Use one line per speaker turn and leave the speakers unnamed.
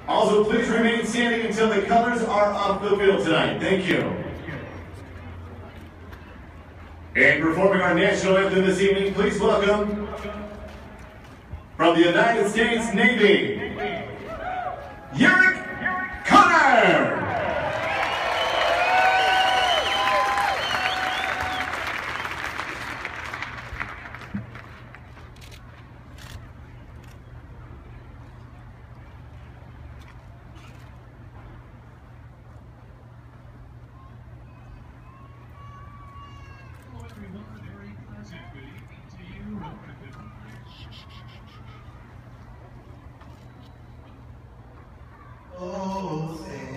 Also, please remain standing until the colors are off the field tonight. Thank you. And performing our national anthem this evening, please welcome, from the United States Navy, Yarrick Connor!
Oh,